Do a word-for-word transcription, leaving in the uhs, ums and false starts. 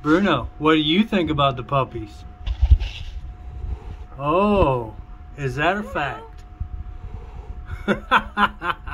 Bruno, what do you think about the puppies? Oh, is that a fact?